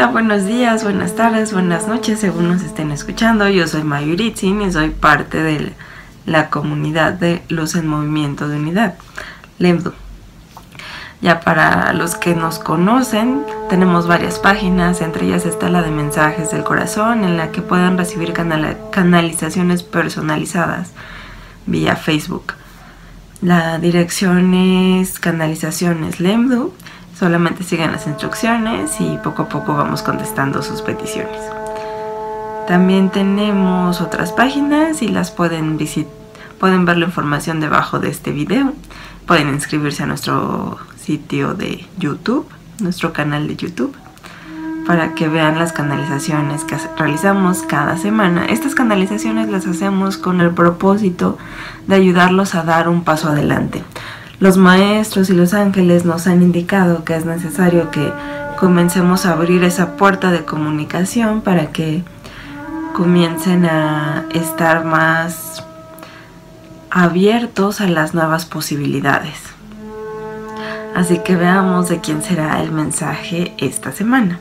Hola, buenos días, buenas tardes, buenas noches, según nos estén escuchando. Yo soy Mayuritzin y soy parte de la comunidad de Luz en Movimiento de Unidad, LEMDU. Ya para los que nos conocen, tenemos varias páginas, entre ellas está la de Mensajes del Corazón, en la que pueden recibir canalizaciones personalizadas vía Facebook. La dirección es Canalizaciones LEMDU. Solamente sigan las instrucciones y poco a poco vamos contestando sus peticiones. También tenemos otras páginas y las pueden ver la información debajo de este video. Pueden inscribirse a nuestro sitio de YouTube, nuestro canal de YouTube, para que vean las canalizaciones que realizamos cada semana. Estas canalizaciones las hacemos con el propósito de ayudarlos a dar un paso adelante. Los maestros y los ángeles nos han indicado que es necesario que comencemos a abrir esa puerta de comunicación para que comiencen a estar más abiertos a las nuevas posibilidades. Así que veamos de quién será el mensaje esta semana.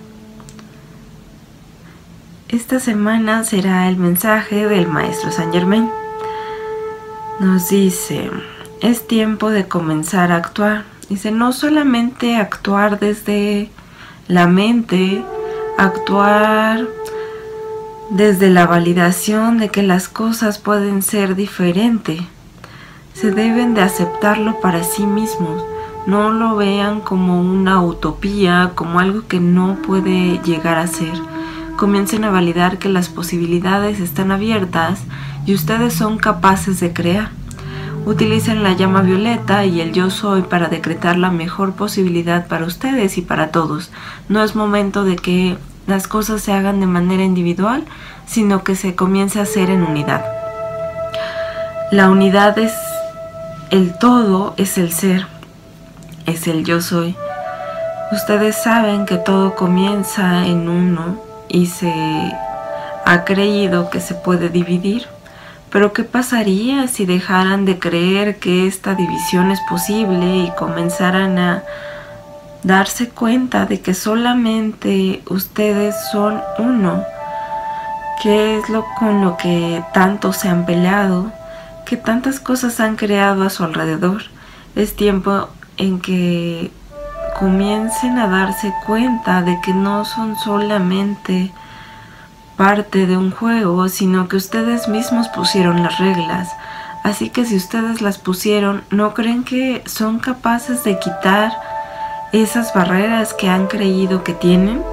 Esta semana será el mensaje del Maestro Saint Germain. Nos dice: es tiempo de comenzar a actuar. Dice, no solamente actuar desde la mente, actuar desde la validación de que las cosas pueden ser diferentes. Se deben de aceptarlo para sí mismos. No lo vean como una utopía, como algo que no puede llegar a ser. Comiencen a validar que las posibilidades están abiertas y ustedes son capaces de crear. Utilicen la llama violeta y el yo soy para decretar la mejor posibilidad para ustedes y para todos. No es momento de que las cosas se hagan de manera individual, sino que se comience a hacer en unidad. La unidad es el todo, es el ser, es el yo soy. Ustedes saben que todo comienza en uno y se ha creído que se puede dividir. Pero ¿qué pasaría si dejaran de creer que esta división es posible y comenzaran a darse cuenta de que solamente ustedes son uno? ¿Qué es con lo que tanto se han peleado? ¿Qué tantas cosas han creado a su alrededor? Es tiempo en que comiencen a darse cuenta de que no son solamente parte de un juego, sino que ustedes mismos pusieron las reglas. Así que si ustedes las pusieron, ¿no creen que son capaces de quitar esas barreras que han creído que tienen?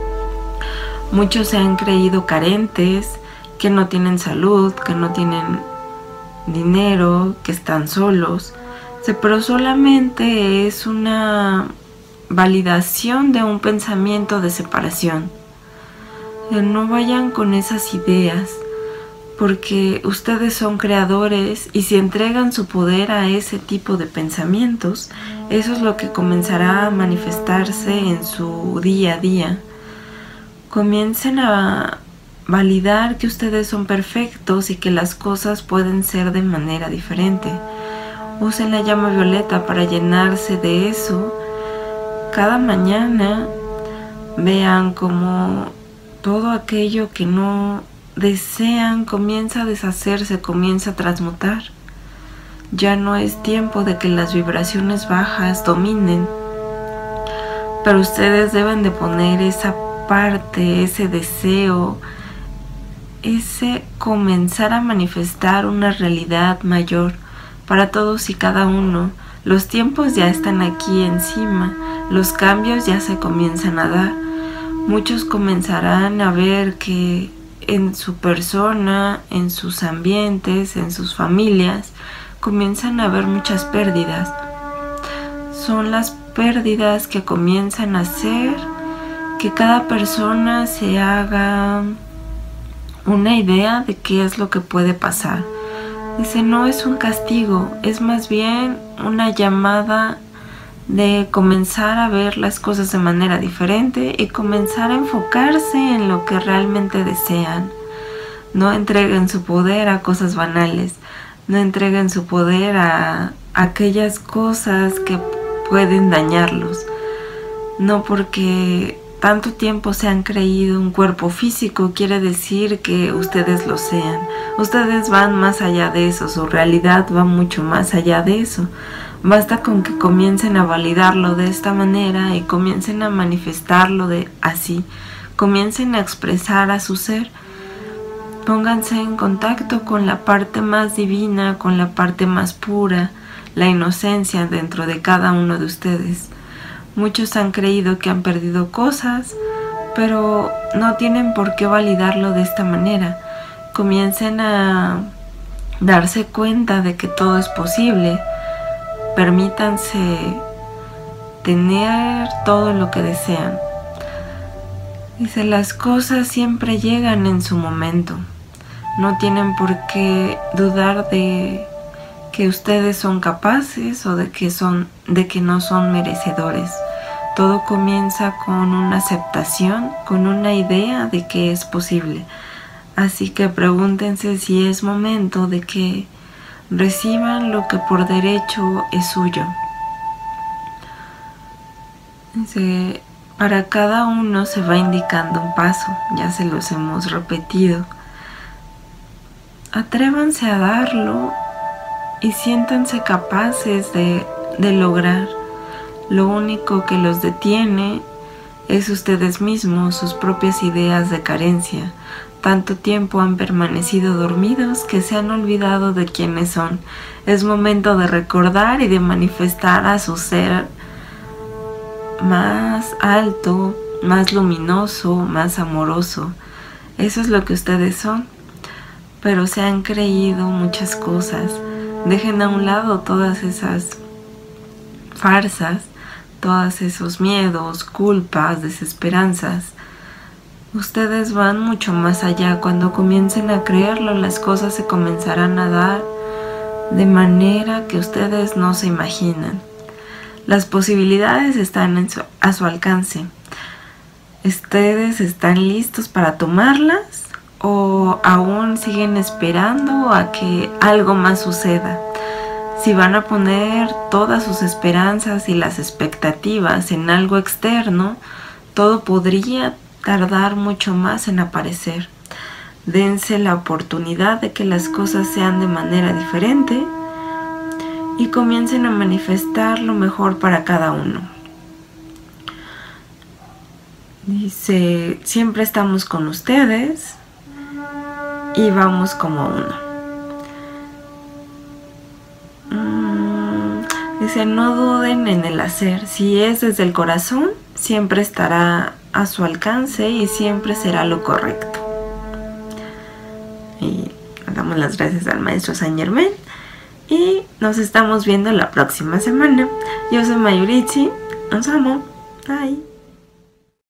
Muchos se han creído carentes, que no tienen salud, que no tienen dinero, que están solos. Pero solamente es una validación de un pensamiento de separación. No vayan con esas ideas, porque ustedes son creadores y si entregan su poder a ese tipo de pensamientos, eso es lo que comenzará a manifestarse en su día a día. Comiencen a validar que ustedes son perfectos y que las cosas pueden ser de manera diferente. Usen la llama violeta para llenarse de eso. Cada mañana vean cómo todo aquello que no desean comienza a deshacerse, comienza a transmutar. Ya no es tiempo de que las vibraciones bajas dominen, pero ustedes deben de poner esa parte, ese deseo, ese comenzar a manifestar una realidad mayor para todos y cada uno. Los tiempos ya están aquí encima, los cambios ya se comienzan a dar. Muchos comenzarán a ver que en su persona, en sus ambientes, en sus familias, comienzan a haber muchas pérdidas. Son las pérdidas que comienzan a hacer que cada persona se haga una idea de qué es lo que puede pasar. Dice, no es un castigo, es más bien una llamada de comenzar a ver las cosas de manera diferente y comenzar a enfocarse en lo que realmente desean. No entreguen su poder a cosas banales, no entreguen su poder a aquellas cosas que pueden dañarlos. No porque tanto tiempo se han creído un cuerpo físico, quiere decir que ustedes lo sean. Ustedes van más allá de eso, su realidad va mucho más allá de eso. Basta con que comiencen a validarlo de esta manera y comiencen a manifestarlo de así. Comiencen a expresar a su ser. Pónganse en contacto con la parte más divina, con la parte más pura, la inocencia dentro de cada uno de ustedes. Muchos han creído que han perdido cosas, pero no tienen por qué validarlo de esta manera. Comiencen a darse cuenta de que todo es posible. Permítanse tener todo lo que desean. Dice, las cosas siempre llegan en su momento. No tienen por qué dudar de que ustedes son capaces o de que no son merecedores. Todo comienza con una aceptación, con una idea de que es posible. Así que pregúntense si es momento de que reciban lo que por derecho es suyo. Dice, para cada uno se va indicando un paso, ya se los hemos repetido. Atrévanse a darlo y siéntanse capaces de lograr. Lo único que los detiene es ustedes mismos, sus propias ideas de carencia. Tanto tiempo han permanecido dormidos que se han olvidado de quiénes son. Es momento de recordar y de manifestar a su ser más alto, más luminoso, más amoroso. Eso es lo que ustedes son. Pero se han creído muchas cosas. Dejen a un lado todas esas farsas, todos esos miedos, culpas, desesperanzas. Ustedes van mucho más allá. Cuando comiencen a creerlo, las cosas se comenzarán a dar de manera que ustedes no se imaginan. Las posibilidades están a su alcance. ¿Ustedes están listos para tomarlas? ¿O aún siguen esperando a que algo más suceda? Si van a poner todas sus esperanzas y las expectativas en algo externo, todo podría tardar mucho más en aparecer. Dense la oportunidad de que las cosas sean de manera diferente y comiencen a manifestar lo mejor para cada uno. Dice, siempre estamos con ustedes y vamos como uno. Dice, no duden en el hacer. Si es desde el corazón, siempre estará a su alcance y siempre será lo correcto. Y damos las gracias al maestro Saint Germain. Y nos estamos viendo la próxima semana. Yo soy Mayurichi. Los amo. Bye.